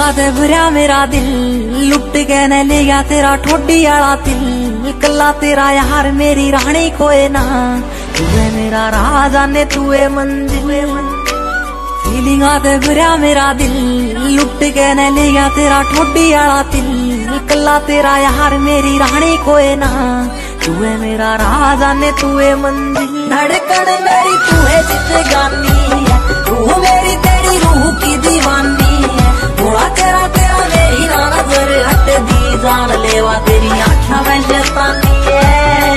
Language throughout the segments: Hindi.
ते भरया मेरा दिल, लुट के न ले गया तेरा ठोडी आला दिल। कल्ला तेरा यार मेरी रानी कोई ना, तू है मेरा राजा ने तू है मंजिल। फीलिंग ते भरया मेरा दिल, लुट के न ले गया तेरा ठोडी आला दिल। कल्ला तेरा यार मेरी रानी कोई ना, तू है मेरा राजा ने तू है मंजिल। धड़कन मेरी तू है जिंदगानी है, रूह मेरी तेरी रूह की दीवानी है। थोड़ा तेरा तेरा मेरी ना नजर हट दी, जान लेवा तेरी आँखों में शैतानी है।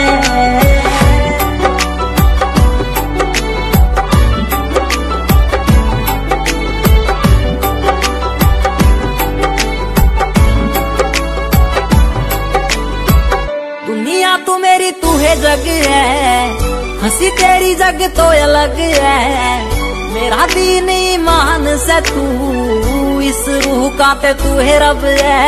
दुनिया तू मेरी तू है जग है, हंसी तेरी जग तो अलग है। मेरा दीन ईमान से तू, इस रूह का ते तू है रब है।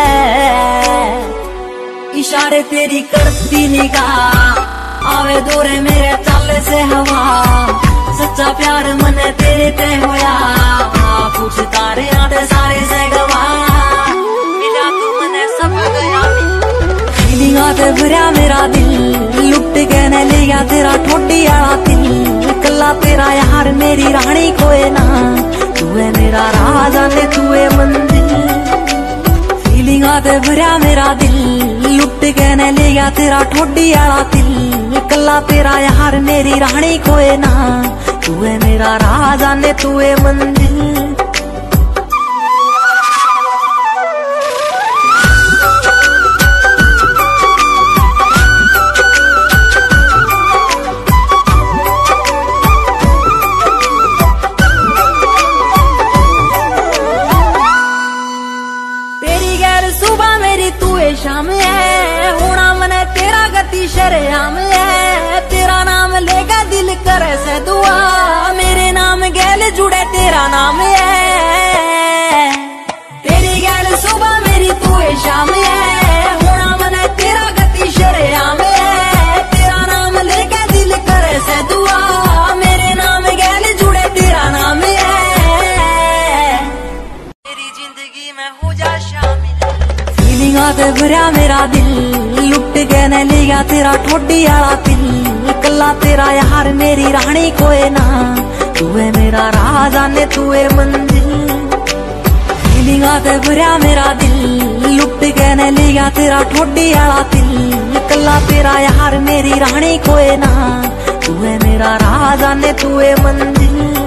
इशारे तेरी करती निगाह, आवे दूरे मेरे चाले से हवा। सच्चा प्यार मने तेरे ते होया, पूछ तारे आते सारे से गवा। मिला तू मने सब गया, फीलिंग ते भरया मेरा दिल, लुट के न ले गया तेरा ठोडी आला दिल। कल्ला तेरा यार मेरी रानी कोई ना, तू है मेरा राजा ने तू है मंजिल। फीलिंग ते भरया मेरा दिल, लुट के न ले गया तेरा ठोडी आला दिल। कल्ला तेरा यार मेरी रानी कोई ना, तू है मेरा राजा ने तू है मंजिल। सुबह मेरी तू है शाम है, होना मने तेरा गति शरेआम है। तेरा नाम लेगा दिल करे से दुआ, मेरे नाम गैल जुड़े तेरा नाम है। तेरी गैल सुबह मेरी तू है शाम है, होना मने तेरा गति शरेआम है। तेरा नाम लेगा दिल करे से दुआ, मेरे नाम गैल जुड़े तेरा नाम है। मेरी जिंदगी में हो जा शामिल। फीलिंग ते भरया मेरा दिल, लुट के न ले गया तेरा ठोडी आला दिल। कल्ला तेरा यार मेरी रानी कोई ना, तू है मेरा राजा ने तू है मंजिल। फीलिंग ते भरया मेरा दिल, लुट के न ले गया तेरा ठोडी आला दिल। कल्ला तेरा यार मेरी रानी कोई ना, तू है मेरा राजा ने तू है मंजिल।